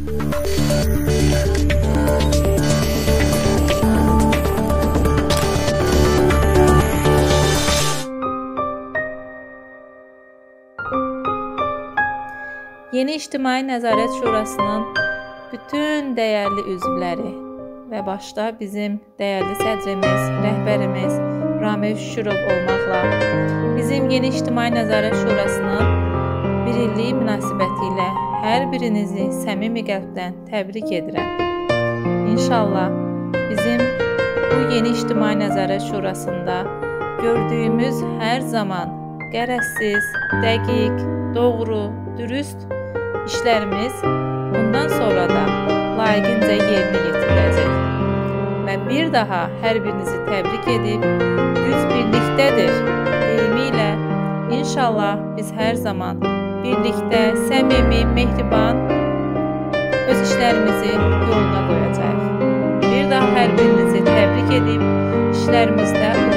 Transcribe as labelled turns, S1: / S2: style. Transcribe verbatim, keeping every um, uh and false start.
S1: Yeni İctimai Nəzarət Şurasının bütün dəyərli üzvləri və başda bizim dəyərli sədrimiz, rəhbərimiz Ramil Şükürov olmaqla bizim Yeni İctimai Nəzarət Şurasının bir illiyi münasibətilə hər birinizi səmimi qəlbdən təbrik edirəm. İnşallah bizim bu Yeni İctimai Nəzarət Şurasında gördüyümüz hər zaman qərəzsiz, dəqiq, doğru, dürüst işlərimiz bundan sonra da layiqincə yerinə yetiriləcək. Və bir daha hər birinizi təbrik edib, güc birlikdədir deyimi ilə inşallah biz hər zaman birlikdə, səmimi, mehriban öz işlərimizi yoluna qoyacağıq. Bir daha hər birinizi təbrik edib, işlərimizdə